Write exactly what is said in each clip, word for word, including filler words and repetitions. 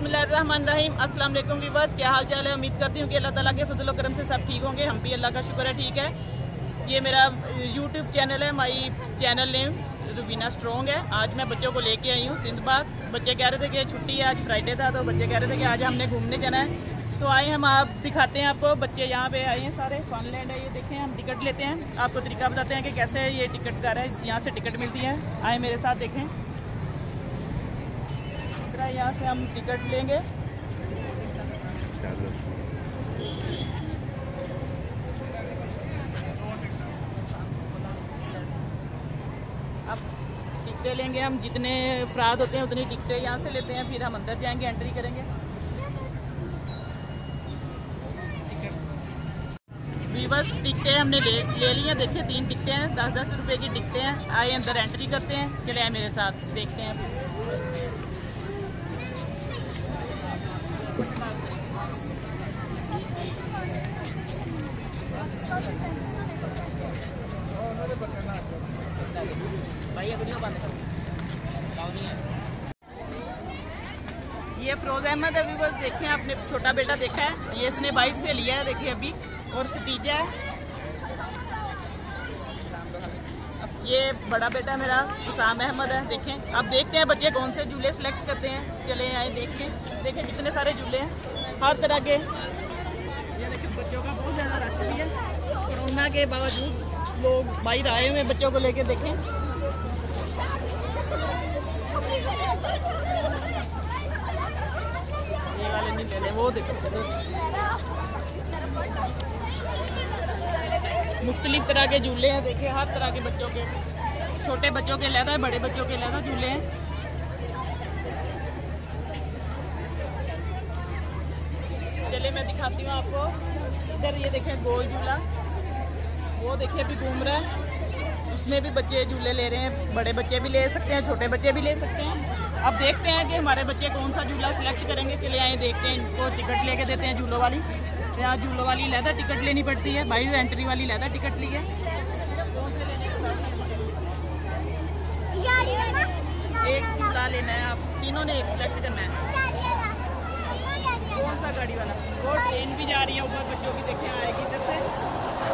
बिस्मिल्लाहिर्रहमानिर्रहीम। अस्सलाम वालेकुम व्यूअर्स, क्या हाल चाल है। उम्मीद करती हूँ कि अल्लाह ताला के फजल व करम से सब ठीक होंगे। हम भी अल्लाह का शुक्र है ठीक है। ये मेरा यूट्यूब चैनल है, my channel name Rubina Strong है। आज मैं बच्चों को लेके आई हूँ सिंधबाग। बच्चे कह रहे थे कि छुट्टी है, आज फ्राइडे था, तो बच्चे कह रहे थे कि आज हमने घूमने जाना है। तो आए हम, आप दिखाते हैं आपको। बच्चे यहाँ पे आए हैं सारे, फनलैंड है ये, देखें। हम टिकट लेते हैं, आपको तरीका बताते हैं कि कैसे ये टिकट कर है, यहाँ से टिकट मिलती है। आए मेरे साथ, देखें। यहाँ से हम टिकट लेंगे। अब टिकटें लेंगे हम, जितने अफराद होते हैं उतनी टिकटें यहाँ से लेते हैं। फिर हम अंदर जाएंगे, एंट्री करेंगे। बस टिकटें हमने ले ले ली हैं, देखिए तीन टिकटें हैं, दस दस रुपए की टिकटें हैं। आए अंदर एंट्री करते हैं, चले आए मेरे साथ, देखते हैं। ये फिरोज अहमद अभी बस देखें, आपने छोटा बेटा देखा है, ये इसने बाइक से लिया है, देखिए अभी। और खतीजा है, ये बड़ा बेटा मेरा हुसाम अहमद है, देखें। अब देखते हैं बच्चे कौन से झूले सेलेक्ट करते हैं। चले आए, देखें देखें कितने सारे झूले हैं हर तरह के। ये देखें, बच्चों का बहुत ज़्यादा रश भी है। कोरोना के बावजूद लोग बाहर आए हुए बच्चों को लेके, देखें। ये वाले नहीं ले ले, वो देखो। मुख्तलिफ तरह के झूले हैं, देखिए हर तरह के बच्चों के, छोटे बच्चों के लहदा है, बड़े बच्चों के लहदा झूले हैं। चलिए मैं दिखाती हूँ आपको। इधर ये देखें गोल झूला, वो देखिए अभी घूम रहा है, उसमें भी बच्चे झूले ले रहे हैं। बड़े बच्चे भी ले सकते हैं, छोटे बच्चे भी ले सकते हैं। अब देखते हैं कि हमारे बच्चे कौन सा झूला सेलेक्ट करेंगे। चले आए, देखते हैं। इनको टिकट लेके देते हैं झूलों वाली। यहाँ झूलों वाली लहदा टिकट लेनी पड़ती है, बाहर एंट्री वाली लहदा टिकट ली है। एक झूला लेना है, आप तीनों ने एक सेलेक्ट करना है। कौन सा गाड़ी वाला? वो ट्रेन भी जा रही है ऊपर, बच्चों की देखें आएगी इधर से।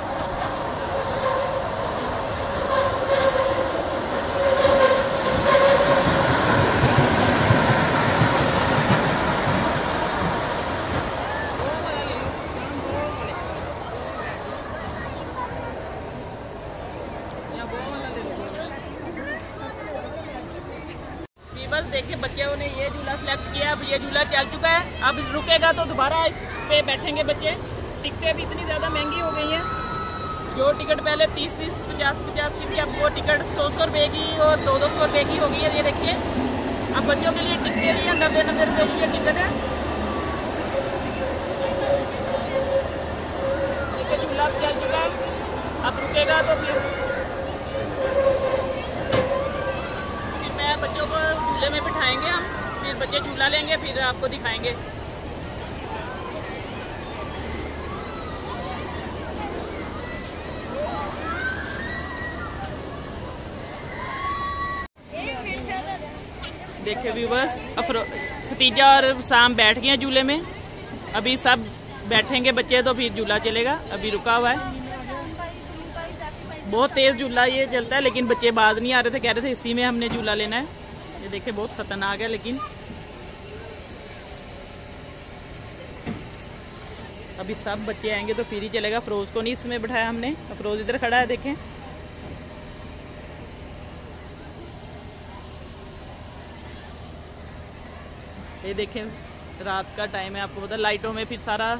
बस देखिए बच्चों ने ये झूला सेलेक्ट किया। अब ये झूला चल चुका है, अब रुकेगा तो दोबारा इस पे बैठेंगे बच्चे। टिकटें भी इतनी ज़्यादा महंगी हो गई हैं। जो टिकट पहले तीस तीस पचास पचास की थी, अब वो टिकट सौ सौ रुपये की और दो दो सौ रुपये की हो गई है। ये देखिए, अब बच्चों के लिए टिकटें लिए नब्बे नब्बे रुपये की ये टिकट है। देखिए झूला चल चुका है, अब रुकेगा तो फिर बच्चों को झूले में बिठाएंगे हम, फिर बच्चे झूला लेंगे, फिर आपको दिखाएंगे। देखिए व्यूअर्स, खतीजा और शाम बैठ गए हैं झूले में। अभी सब बैठेंगे बच्चे तो फिर झूला चलेगा। अभी रुका हुआ है, बहुत तेज़ झूला ये चलता है, लेकिन बच्चे बाज नहीं आ रहे थे, कह रहे थे इसी में हमने झूला लेना है। ये देखिए बहुत खतरनाक है, लेकिन अभी सब बच्चे आएंगे तो फिर ही चलेगा। फरोज को नहीं इसमें बिठाया हमने, फरोज इधर खड़ा है, देखें। ये देखें, रात का टाइम है, आपको पता, लाइटों में फिर सारा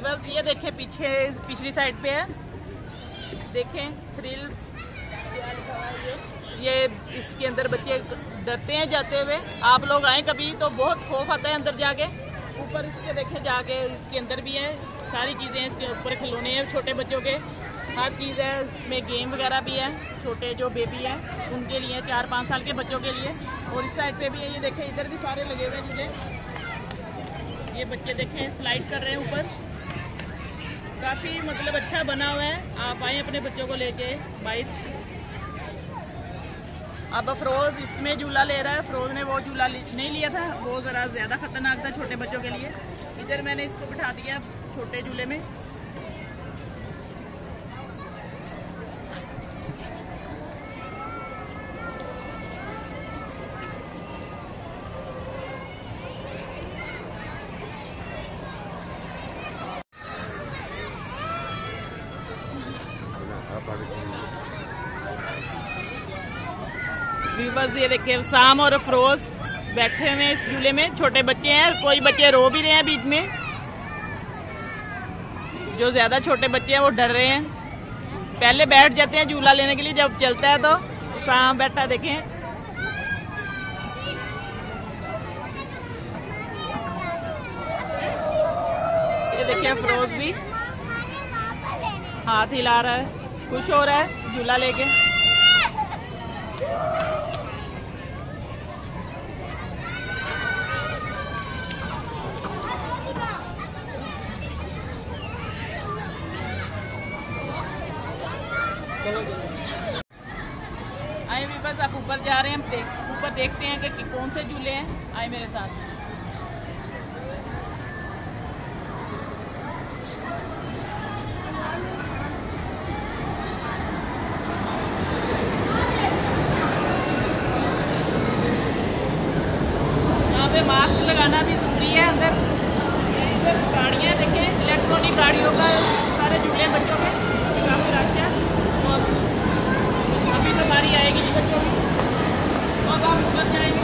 वीवर्स ये देखें पीछे पिछली साइड पे है, देखें थ्रिल ये इसके अंदर बच्चे डरते हैं जाते हुए। आप लोग आए कभी तो बहुत खौफ आता है अंदर जाके। ऊपर इसके देखें जाके इसके अंदर भी है सारी चीज़ें, इसके ऊपर खिलौने हैं छोटे बच्चों के, हर चीज़ है इसमें, गेम वगैरह भी है छोटे जो बेबी हैं उनके लिए, चार पाँच साल के बच्चों के लिए। और इस साइड पे भी है, ये देखें इधर भी सारे लगे हुए हैं झूले। ये बच्चे देखें स्लाइड कर रहे हैं ऊपर, काफ़ी मतलब अच्छा बना हुआ है। आप आए अपने बच्चों को लेके बाइक। अब अफरोज़ इसमें झूला ले रहा है। अफरोज़ ने वो झूला नहीं लिया था, वो ज़रा ज़्यादा ख़तरनाक था छोटे बच्चों के लिए। इधर मैंने इसको बिठा दिया छोटे झूले में। बस ये देखिए साम और अफरोज बैठे हुए हैं इस झूले में, छोटे बच्चे हैं, कोई बच्चे रो भी रहे हैं बीच में। जो ज्यादा छोटे बच्चे हैं वो डर रहे हैं, पहले बैठ जाते हैं झूला लेने के लिए, जब चलता है तो साम बैठा देखें। ये देखिए अफरोज भी हाथ हिला रहा है, खुश हो रहा है झूला लेके। आए भी बस आप ऊपर जा रहे हैं, हम देख ऊपर देखते हैं कि, कि कौन से झूले हैं। आए मेरे साथ। यहाँ पे मास्क लगाना भी जरूरी है अंदर। इधर गाड़ियाँ देखें, इलेक्ट्रॉनिक गाड़ियों का सारे झूले बच्चों के, काफी रश है। अभी तो बारी आएगी बच्चों की, अब आप ऊपर जाएंगे।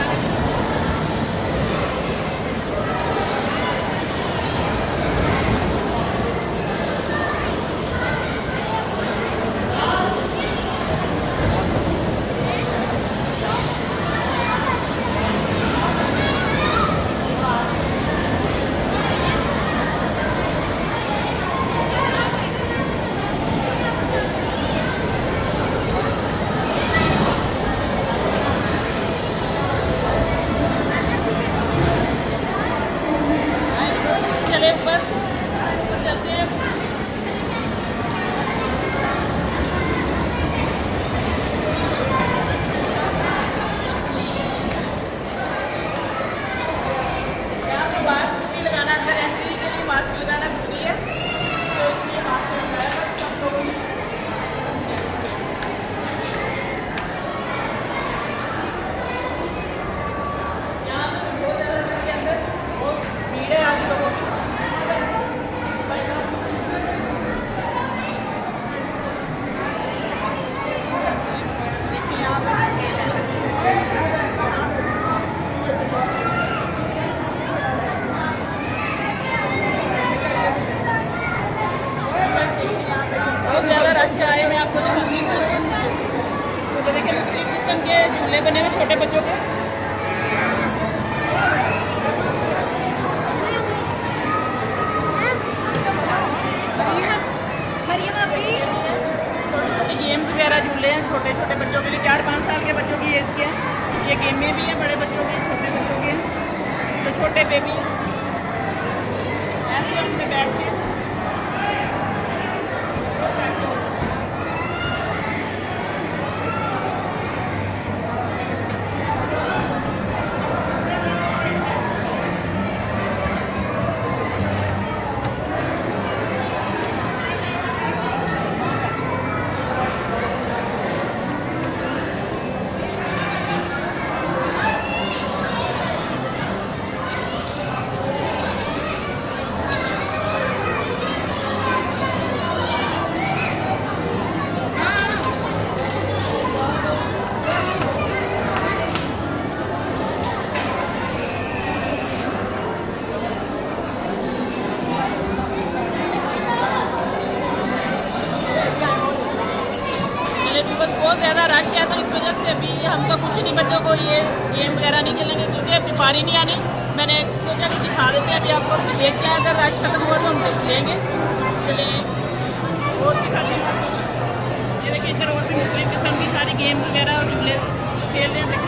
झूले बने हुए छोटे बच्चों के। गेम्स वगैरह झूले हैं छोटे छोटे बच्चों के लिए, चार पाँच साल के बच्चों की एज के हैं। ये गेमें भी हैं बड़े बच्चों के, छोटे बच्चों के, जो छोटे बेबी ऐसे उनमें बैठ के। ज़्यादा रश है, तो इस वजह से अभी हम तो कुछ नहीं, बच्चों को ये गेम वगैरह नहीं खेलेंगे क्योंकि अपनी बारी नहीं आनी। मैंने सोचा कि दिखा देते हैं अभी आपको, देखते हैं अगर रश खत्म हुआ तो हम लेंगे। चलिए और दिखाते हैं आपको। ये देखिए इधर और भी मुख्तलिफ किस्म की सारी गेम्स वगैरह और झूले खेल रहे हैं। देखिए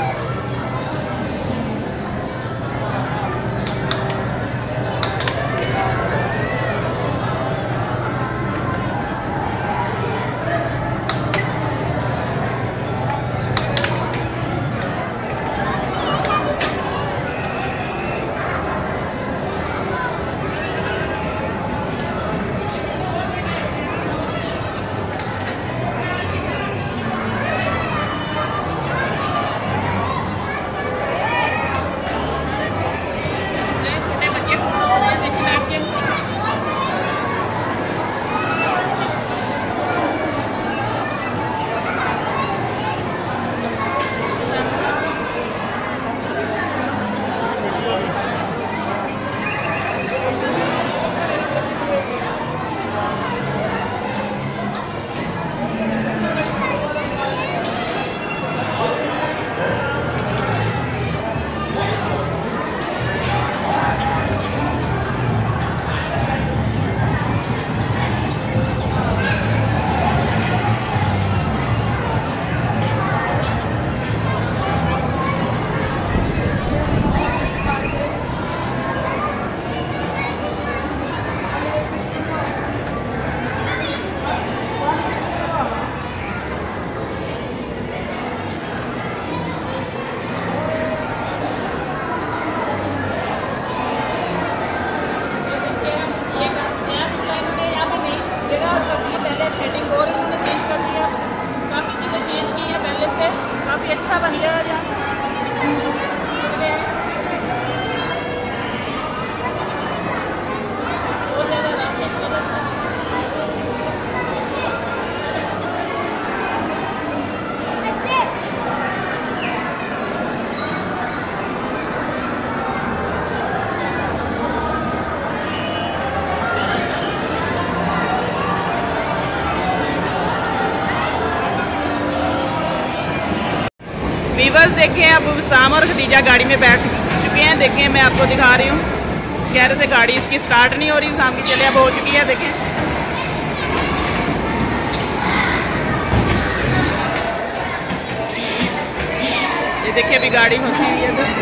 सेटिंग और इन्होंने चेंज कर दिया, काफ़ी चीज़ें चेंज की हैं पहले से, काफ़ी अच्छा बन गया है यहाँ। बहुत ज़्यादा वीवर्स देखें, अब साम और खदीजा गाड़ी में बैठ चुके हैं। देखें मैं आपको दिखा रही हूँ, कह रहे थे गाड़ी इसकी स्टार्ट नहीं हो रही, साम की चले अब हो चुकी है। देखें ये देखिए अभी गाड़ी फंसी हुई है तो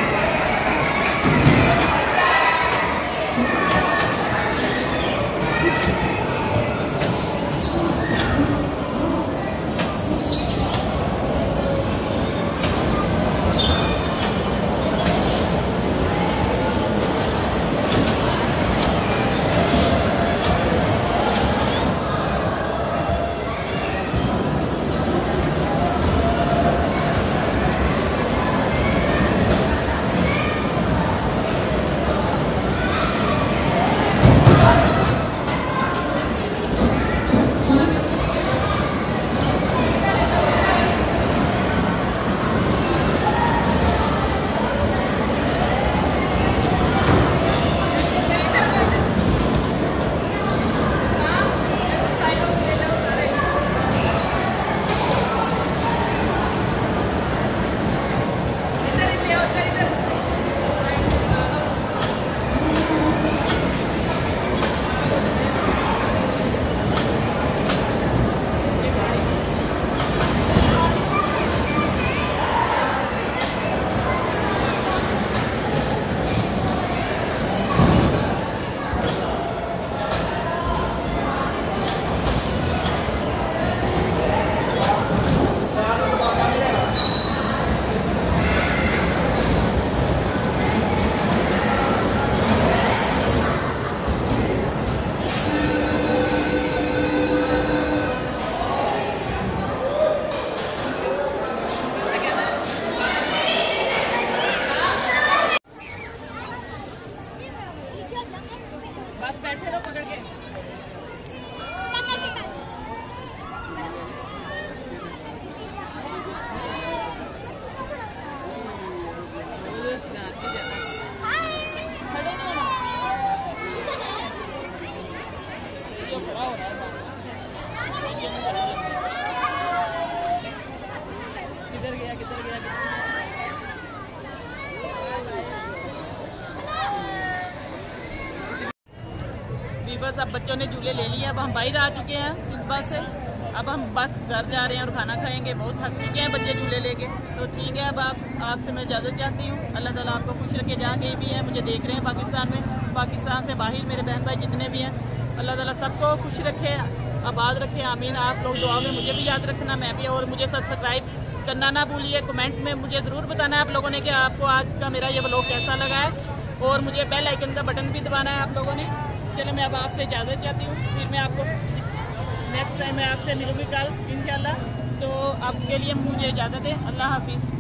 वीवर्स, अब बच्चों ने झूले ले लिए, अब हम बाहर आ चुके हैं सिंध बस से। अब हम बस घर जा रहे हैं और खाना खाएंगे, बहुत थक चुके हैं बच्चे झूले लेके। तो ठीक है, अब आप आपसे मैं इजाज़त चाहती हूँ। अल्लाह ताला आपको खुश रखे, जहाँ कहीं भी हैं मुझे देख रहे हैं पाकिस्तान में, पाकिस्तान से बाहर मेरे बहन भाई जितने भी हैं, अल्लाह ताला सबको खुश रखे, आबाद रखे, आमीन। आप लोग दुआ में मुझे भी याद रखना, मैं भी, और मुझे सब्सक्राइब करना ना भूलिए। कमेंट में मुझे ज़रूर बताना है आप लोगों ने कि आपको आज का मेरा ये व्लॉग कैसा लगा है, और मुझे बेल आइकन का बटन भी दबाना है आप लोगों ने। चलो मैं अब आपसे इजाज़त चाहती हूँ, फिर मैं आपको नेक्स्ट टाइम मैं आपसे मिलूँगी कल इंशाल्लाह। तो आपके लिए मुझे इजाज़त है, अल्लाह हाफिज़।